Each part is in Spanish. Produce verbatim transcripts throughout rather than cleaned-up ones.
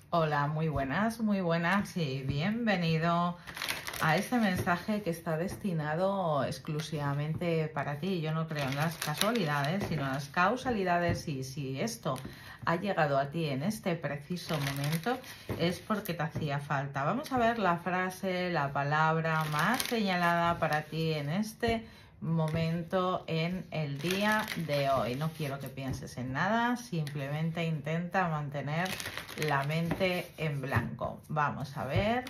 Hola, muy buenas, muy buenas y bienvenido a este mensaje que está destinado exclusivamente para ti. Yo no creo en las casualidades, sino en las causalidades, y si esto ha llegado a ti en este preciso momento es porque te hacía falta. Vamos a ver la frase, la palabra más señalada para ti en este momento, en el día de hoy. No quiero que pienses en nada, simplemente intenta mantener la mente en blanco. Vamos a ver.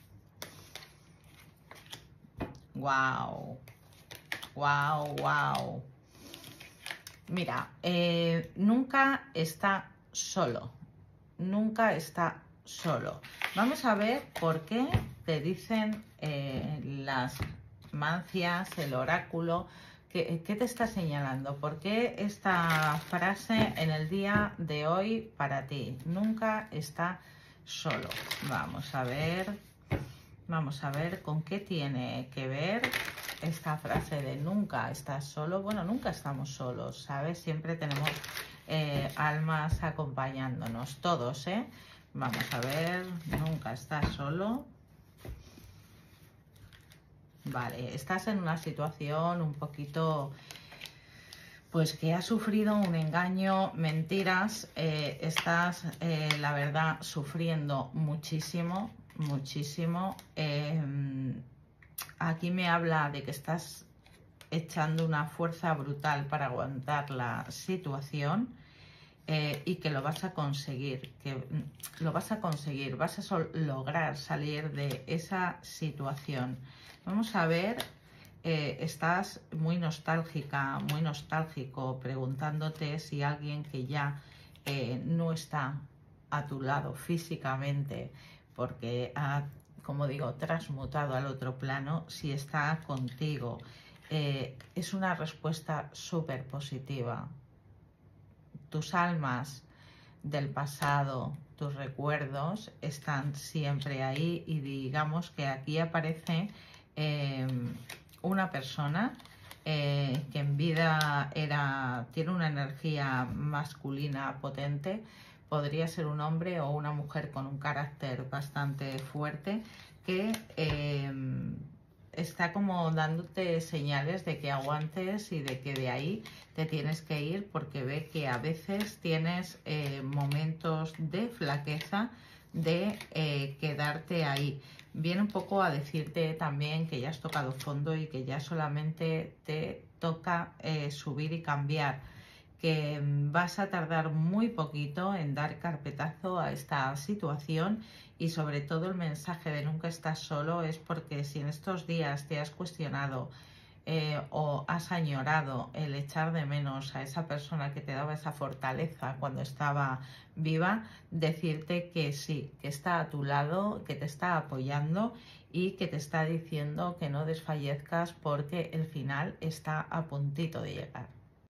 Wow, wow, wow. Mira, eh, nunca está solo. Nunca está solo. Vamos a ver por qué te dicen eh, las mancias, el oráculo, ¿qué, qué te está señalando? ¿Por qué esta frase en el día de hoy para ti? Nunca está solo. Vamos a ver, vamos a ver con qué tiene que ver esta frase de nunca estás solo. Bueno, nunca estamos solos, ¿sabes? Siempre tenemos eh, almas acompañándonos, todos, ¿eh? Vamos a ver, nunca estás solo. Vale, estás en una situación un poquito, pues que has sufrido un engaño, mentiras, eh, estás, eh, la verdad, sufriendo muchísimo, muchísimo. Eh, aquí me habla de que estás echando una fuerza brutal para aguantar la situación. Eh, y que lo vas a conseguir, que lo vas a conseguir, vas a sol lograr salir de esa situación. Vamos a ver, eh, estás muy nostálgica, muy nostálgico, preguntándote si alguien que ya eh, no está a tu lado físicamente, porque ha, como digo, transmutado al otro plano, si está contigo. Eh, es una respuesta súper positiva. Tus almas del pasado, tus recuerdos están siempre ahí, y digamos que aquí aparece eh, una persona eh, que en vida era, tiene una energía masculina potente. Podría ser un hombre o una mujer con un carácter bastante fuerte que eh, está como dándote señales de que aguantes y de que de ahí te tienes que ir, porque ve que a veces tienes eh, momentos de flaqueza, de eh, quedarte ahí. Viene un poco a decirte también que ya has tocado fondo y que ya solamente te toca eh, subir y cambiar, que vas a tardar muy poquito en dar carpetazo a esta situación. Y sobre todo el mensaje de nunca estás solo es porque si en estos días te has cuestionado eh, o has añorado el echar de menos a esa persona que te daba esa fortaleza cuando estaba viva, decirte que sí, que está a tu lado, que te está apoyando y que te está diciendo que no desfallezcas, porque el final está a puntito de llegar.